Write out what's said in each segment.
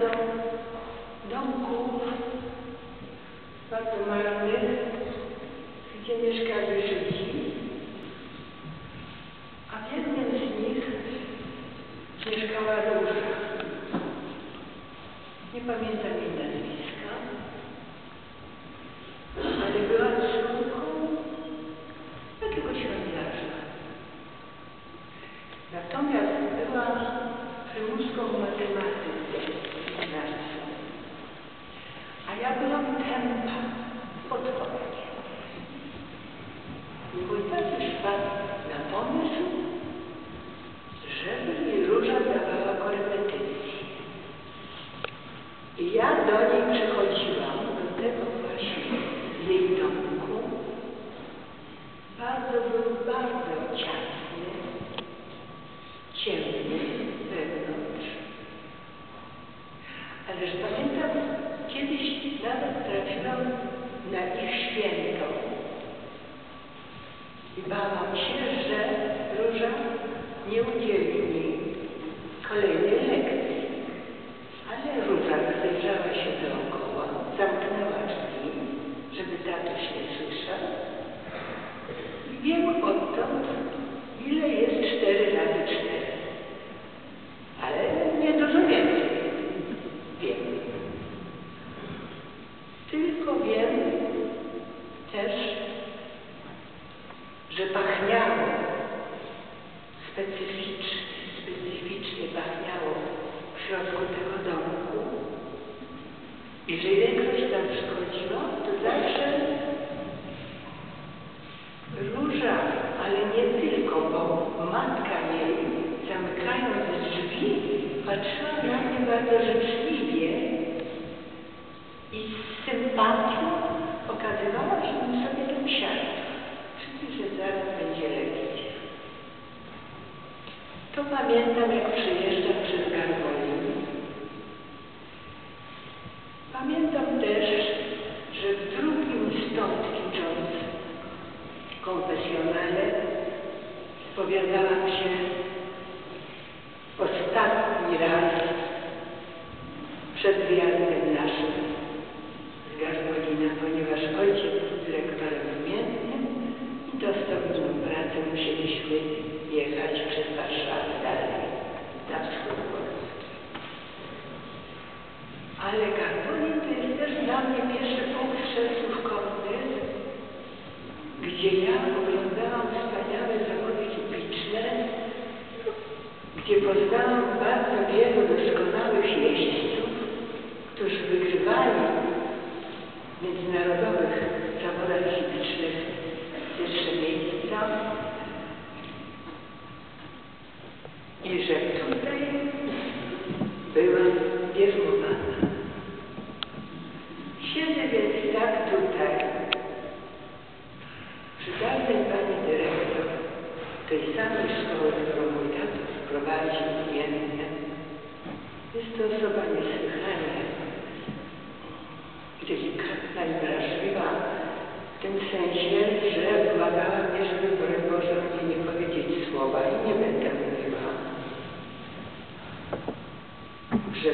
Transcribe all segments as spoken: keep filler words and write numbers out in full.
bardzo domków, bardzo marnych, gdzie mieszkali Żydzi, a w jednym z nich mieszkała Róża. Nie pamiętam jej nazwiska, ale była córką jakiegoś handlarza. Natomiast była prymuską matematyki i znawcą, a ja byłam tępa podwórkiem. I mój tatuś wpadł na pomysł, żeby mi Róża dawała korepetycje. I ja do niej przychodziłam, do tego właśnie z jej domku. Bardzo był bardzo ciasny, ciemny wewnątrz. Ależ pamiętam, kiedyś nawet trafiłam na ich święto i bałam się, że Róża nie udzieli mi kolejnej lekcji. Ale Róża rozejrzała się dookoła, zamknęła drzwi, żeby tatuś nie słyszał. I wiem odtąd, ile jest cztery razy cztery. Ale nie dużo więcej. Wiem. Tylko wiem też, że pachniało specyficznie, specyficznie pachniało w środku tego domku i że ilekroć tam przychodziła, to zawsze Róża, ale nie tylko, bo matka jej, zamykając drzwi, patrzyła na mnie bardzo życzliwie i z sympatią okazywała, żebym sobie tam siadł, czyli że zaraz będzie lekcja. To pamiętam, jak przyjeżdżam przez Garwolin. Pamiętam też, że w drugim stąd idąc konfesjonale spowiadałam się ostatni raz przed wyjazdem naszym z Garwolina, ponieważ ojciec był dyrektorem zmiennym i dostał inną pracę, musieliśmy jechać przez Warszawę dalej na wschód Polski. Ale Garwolin to jest też dla mnie pierwszy punkt cztersłówkowy, gdzie ja oglądałam wspaniałe zawody hipiczne, gdzie poznałam bardzo wielu doskonałych jeźdźców, którzy wygrywali w międzynarodowych zawodach hipicznych pierwsze miejsca. I że tutaj byłam bierzmowana. Siedzę więc tak tutaj, przy dawnej pani dyrektor tej samej szkoły, którą mój tatuś prowadził imiennie. Jest to osoba niesłychanie delikatna i wrażliwa, w tym sensie, że błagała mnie, żeby broń Boże o niej nie powiedzieć słowa i nie będę mówiła. Że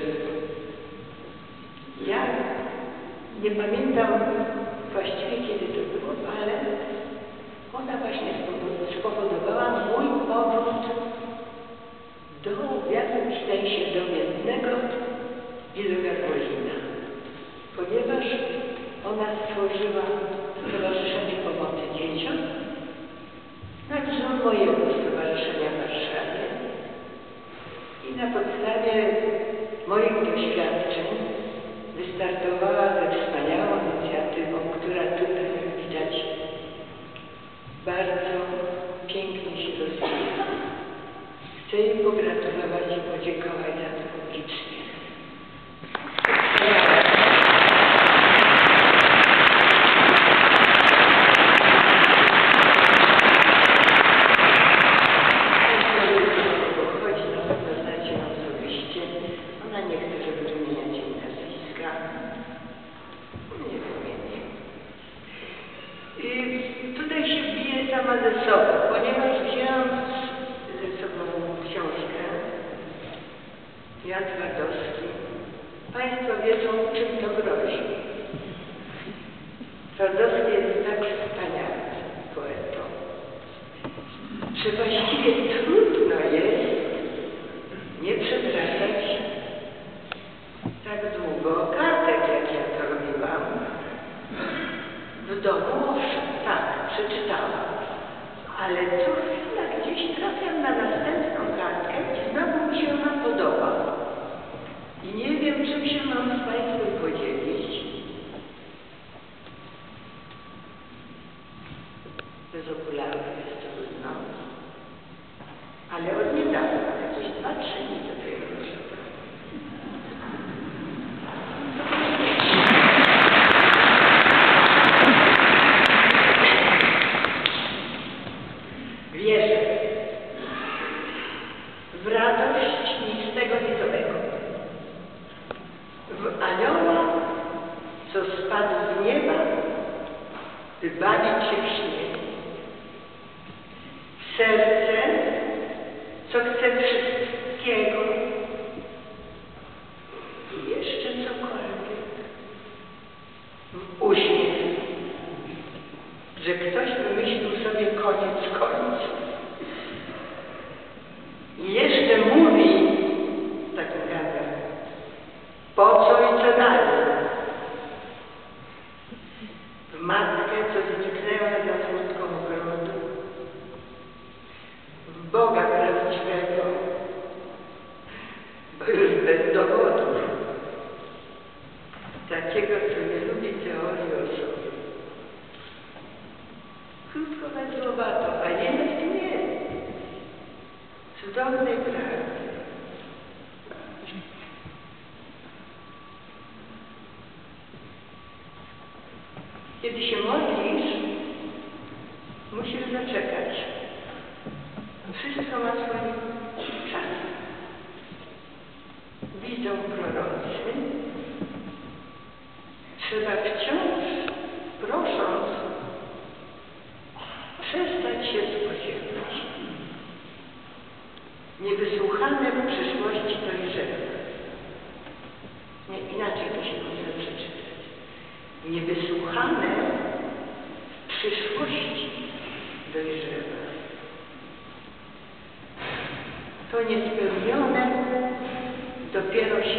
ja nie pamiętam właściwie, kiedy to było, ale ona właśnie spowodowała mój powrót do, w jakimś sensie do Miednego i do Garwolina, ponieważ ona stworzyła Stowarzyszenie Pomocy Dzieciom na wzór mojego stowarzyszenia w Warszawie i na podstawie moich doświadczeń wystartowała ze wspaniałą inicjatywą, która tutaj, jak widać, bardzo pięknie się rozwija. Chcę jej pogratulować i podziękować za to publicznie. Ze sobą, ponieważ wzięłam ze sobą książkę Jan Twardowski, Państwo wiedzą, czym to grozi. Twardowski jest tak wspaniałym poetą, że właściwie trudno jest nie przepraszać tak długo kartek, jak ja to robiłam. W domu, owszem, tak, przeczytałam, ale co chwila gdzieś trafiam na następną kartkę i znowu mi się ona podoba. I nie wiem, czym się mam z Państwem podzielić. Bez okularów jest trudno, ale od niedawna, jakieś dwa, trzy dni dopiero. Wierzę w radość niczego niezowego, w anioła, co spadł z nieba, by bawić się w śnie, w serce, co chce wszystkiego i jeszcze cokolwiek, w uśmiech, że ktoś wymyślił sobie koniec końców. I jeszcze mówi, tak gada, po co i co dalej. W matkę, co zniknęła za furtką ogrodu, w Boga prawdziwego, bo już bez dowodów, takiego, co nie lubi teorii o sobie. Krótko wędrowato, a jednak w tym jest. Cudownej prawdy. Kiedy się modlisz, musisz zaczekać. Wszystko ma swój czas. Widzą prorocy. Trzeba wciąż, prosząc, przestać się spodziewać. Niewysłuchane w przyszłości dojrzewa. Nie, inaczej to się powinno przeczytać. Niewysłuchane w przyszłości dojrzewa. To niespełnione dopiero się